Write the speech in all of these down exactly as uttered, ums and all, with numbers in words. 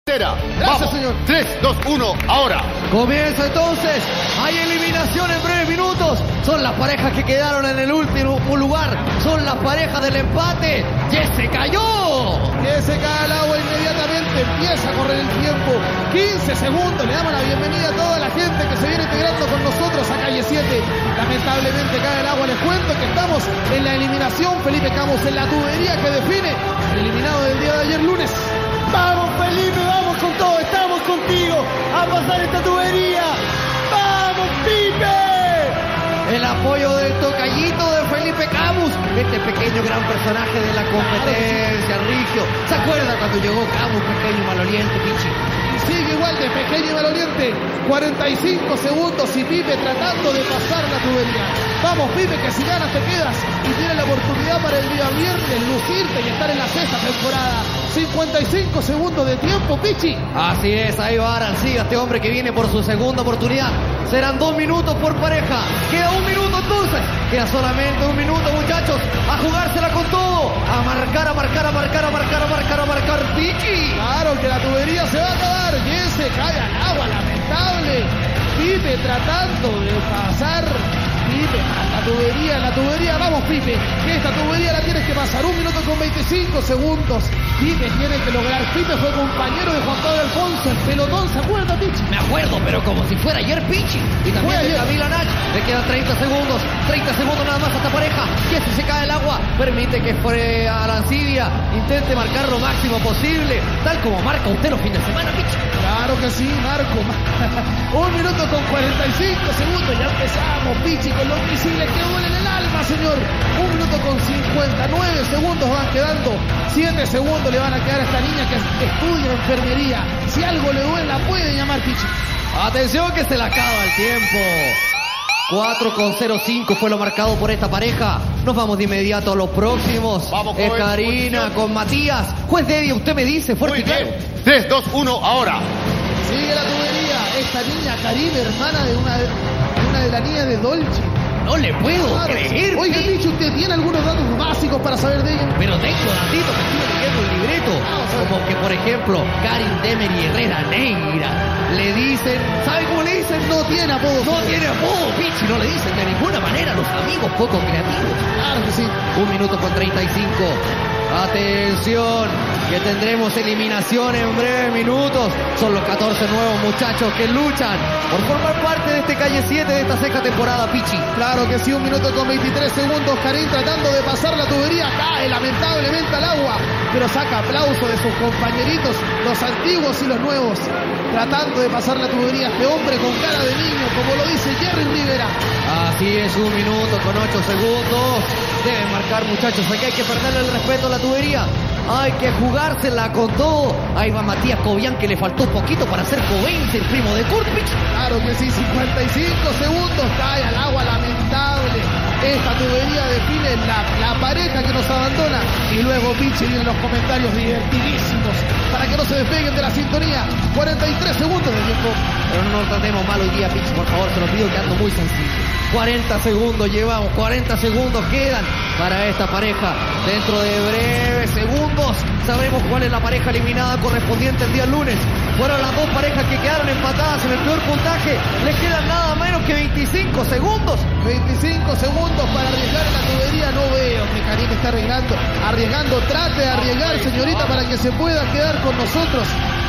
Gracias, Vamos. señor. tres, dos, uno, ahora. Comienza entonces. Hay eliminación en breves minutos. Son las parejas que quedaron en el último lugar. Son las parejas del empate. ¡Que se cayó! Que se cae el agua inmediatamente. Empieza a correr el tiempo. quince segundos. Le damos la bienvenida a toda la gente que se viene integrando con nosotros a Calle siete. Lamentablemente cae el agua. Les cuento que estamos en la eliminación. Felipe Camus en la tubería que define el eliminado del día de ayer lunes. Vamos Felipe, vamos con todo, estamos contigo a pasar esta tubería. ¡Vamos Pipe! El apoyo del tocallito de Felipe Camus, este pequeño gran personaje de la competencia, Rigio. ¿Se acuerda cuando llegó Camus, pequeño y maloliente, Pichi? Y sigue igual de pequeño y maloliente. cuarenta y cinco segundos y Pipe tratando de pasar la tubería. Vamos Pipe, que si ganas te quedas y tienes la oportunidad para el día viernes lucirte y estar en la sexta temporada. cincuenta y cinco segundos de tiempo, Pichi. Así es, ahí va Arancía, este hombre que viene por su segunda oportunidad. Serán dos minutos por pareja. Queda un minuto entonces. Queda solamente un minuto, muchachos. A jugársela con todo. A marcar, a marcar, a marcar, a marcar, a marcar, a marcar, Pichi. Claro que la tubería se va a acabar. Y se cae al agua, lamentable. Pipe tratando de pasar. Pipe, a la tubería, la tubería. Vamos, Pipe, que esta tubería la tienes que pasar. Un minuto con veinticinco segundos. Pipe tiene que lograr. Pipe fue compañero de Juan Pablo Alfonso. El pelotón, ¿se acuerda, Pichi? Me acuerdo, pero como si fuera ayer, Pichi. Y también de Camila Nach. Le quedan treinta segundos. treinta segundos nada más a esta pareja. Y si se cae el agua, permite que fuere a Arancibia. Intente marcar lo máximo posible. Tal como marca usted los fines de semana, Pichi. Claro que sí, Marco. Un minuto con cuarenta y cinco segundos. Ya empezamos, Pichi, con los misiles que duelen el alma, señor. Un minuto con cincuenta y nueve segundos van quedando. siete segundos le van a quedar a esta niña que estudia enfermería. Si algo le duele, la puede llamar, Pichi. Atención que se le acaba el tiempo. cuatro con cero cinco fue lo marcado por esta pareja. Nos vamos de inmediato a los próximos. Vamos, es joven, Karina posición. con Matías. Juez Dedia, usted me dice, fuerte Muy y claro. bien. tres, dos, uno, ahora. Sigue la tubería. Esta niña, Karina, hermana de una de, una de las niñas de Dolce. No le puedo Claro. creer. Oiga, Pichi. Pichi, ¿usted tiene algunos datos básicos para saber de ella? Pero tengo datito que estuve leyendo el libreto. Como que, por ejemplo, Karin Demery Herrera Negra. Le dicen, ¿sabe cómo le dicen? No tiene apodo. No tiene apodo, Pichi. No le dicen de ninguna manera a los amigos poco creativos. Claro que sí. Un minuto con treinta y cinco. Atención, que tendremos eliminación en breves minutos. Son los catorce nuevos muchachos que luchan por formar parte de este Calle siete de esta sexta temporada, Pichi. Claro que sí, un minuto con veintitrés segundos. Karim tratando de pasar la tubería. Cae lamentablemente al agua. Pero saca aplauso de sus compañeritos, los antiguos y los nuevos. Tratando de pasar la tubería. Este hombre con cara de niño, como lo dice Jerry Rivera. Así es, un minuto con ocho segundos. Deben marcar, muchachos. Aquí hay que perderle el respeto a la tubería. Hay que jugársela con todo. Ahí va Matías Cobian, que le faltó poquito para ser Cobain, el primo de Kurt, Pichi. Claro que sí, cincuenta y cinco segundos. Cae al agua, lamentable. Esta tubería define la, la pareja que nos abandona. Y luego Pichi vienen los comentarios divertidísimos para que no se despeguen de la sintonía. cuarenta y tres segundos de tiempo. Pero no nos tratemos mal hoy día, Pichi, por favor, se lo pido, que ando muy sencillo. cuarenta segundos llevamos, cuarenta segundos quedan para esta pareja. Dentro de breves segundos sabremos cuál es la pareja eliminada correspondiente el día lunes. Fueron las dos parejas que quedaron empatadas en el peor puntaje. Les quedan nada menos que veinticinco segundos. veinticinco segundos para arriesgar en la tubería. No veo que Karim está arriesgando. Arriesgando, trate de arriesgar, señorita, para que se pueda quedar con nosotros.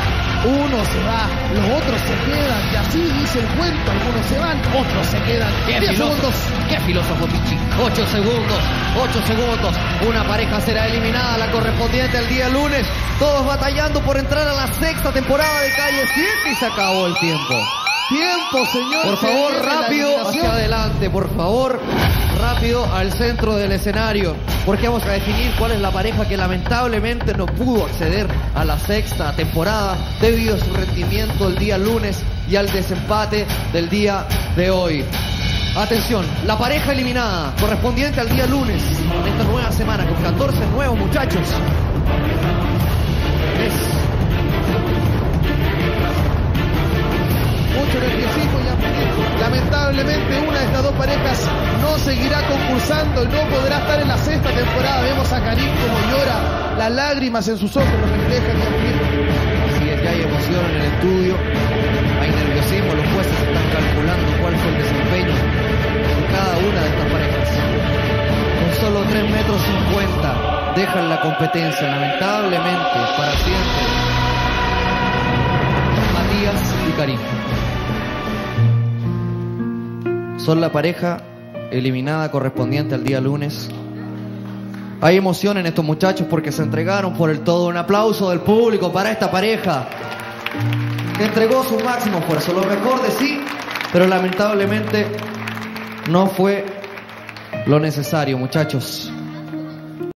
Uno se va, los otros se quedan, y así dice el cuento. Algunos se van, otros se quedan. Qué diez filósofo, segundos. qué filósofo, Pichi. ocho segundos, ocho segundos. Una pareja será eliminada, la correspondiente al día lunes. Todos batallando por entrar a la sexta temporada de Calle siete y se acabó el tiempo. Tiempo, señor. Por favor, Se viene la rápido eliminación. hacia adelante, por favor. Rápido al centro del escenario, porque vamos a definir cuál es la pareja que lamentablemente no pudo acceder a la sexta temporada debido a su rendimiento el día lunes y al desempate del día de hoy. Atención, la pareja eliminada correspondiente al día lunes en esta nueva semana con catorce nuevos muchachos. Es mucho nerviosismo y lamentablemente una de estas dos parejas no seguirá concursando y no podrá estar en la sexta temporada. Vemos a Karim como llora, las lágrimas en sus ojos lo reflejan y Así es, ya llegó estudio, hay nerviosismo, los jueces están calculando cuál fue el desempeño de cada una de estas parejas. Con solo tres metros cincuenta dejan la competencia, lamentablemente, para siempre. Matías y Karim son la pareja eliminada correspondiente al día lunes. Hay emoción en estos muchachos porque se entregaron por el todo. Un aplauso del público para esta pareja que entregó su máximo esfuerzo, lo mejor de sí, pero lamentablemente no fue lo necesario, muchachos.